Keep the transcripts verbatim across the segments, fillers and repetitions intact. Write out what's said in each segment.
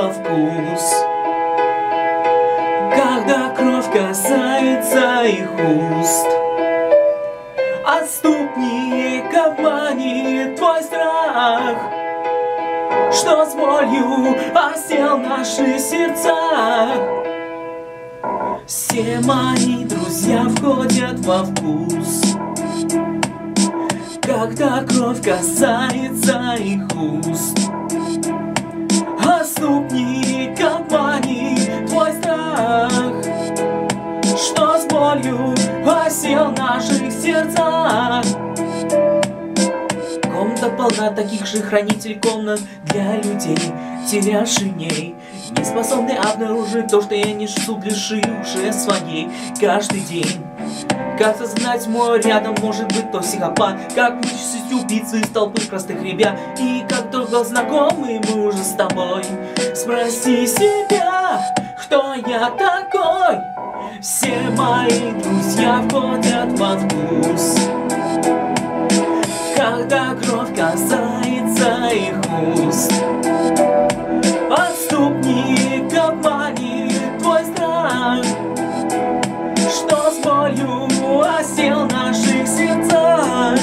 во вкус, когда кровь касается их уст. Отступник обманет твой страх, что с болью осел наши сердца. Все мои друзья входят во вкус, когда кровь касается их уст. Отступник обманет твой страх, что с болью осел в наших сердцах. Комната полна таких же хранителей комнат для людей, терявших в ней, не способны обнаружить то, что я несу в душе уже своей каждый день. Как сознать мой рядом может быть то психопат, как вычислить убийцу из толпы простых ребят. И как только знакомы мы уже с тобой, спроси себя, кто я такой. Все мои друзья входят во вкус, когда кровь касается их уст. Отступник обманет твой страх, что с болью осел в наших сердцах.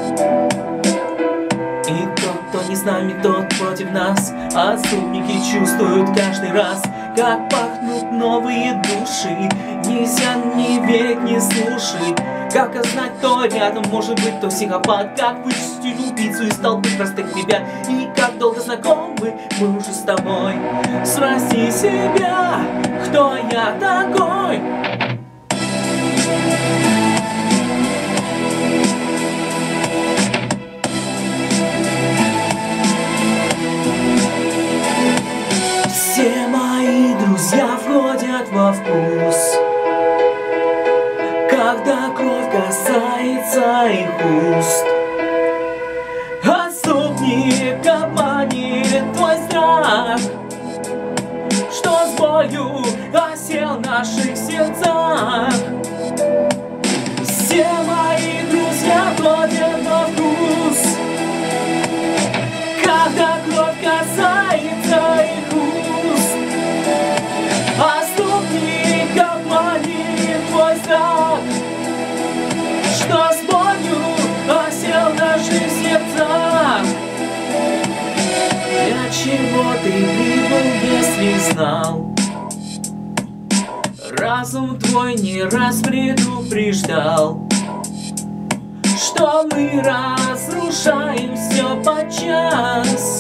И тот, кто не с нами, тот против нас. Отступники чувствуют каждый раз, как пахнут новые души. Нельзя не верить, не слушать. Как знать, кто рядом может быть то психопат, как вычистить убийцу из толпы простых ребят. И как долго знакомы мы уже с тобой, спроси себя, кто я такой. Все мои друзья входят во вкус, когда кровь касается их уст. Отступник обманет твой страх, что с болью осел в наших сердцах. Все мои друзья входят во вкус, когда кровь касается их уст. Отступник обманет твой страх, что с болью осел в наших сердцах. Для чего ты прибыл, если знал? Разум твой не раз предупреждал, что мы разрушаем все подчас.